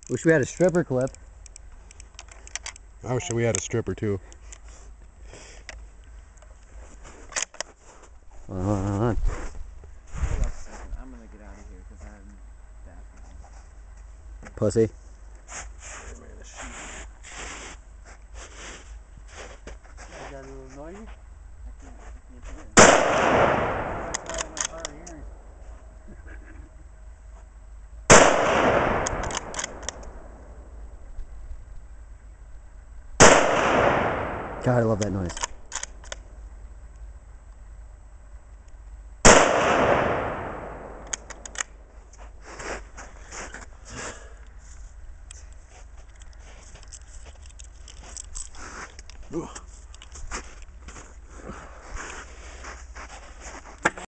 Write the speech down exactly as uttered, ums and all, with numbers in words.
Wish we had a stripper clip. I wish we had a stripper too. Hold on, hold on, hold on. Hold up a second. I'm gonna get out of here because I'm deaf. Pussy. Is that a little noisy? I can't, I can't hear it. That's my hard hearing. God, I love that noise.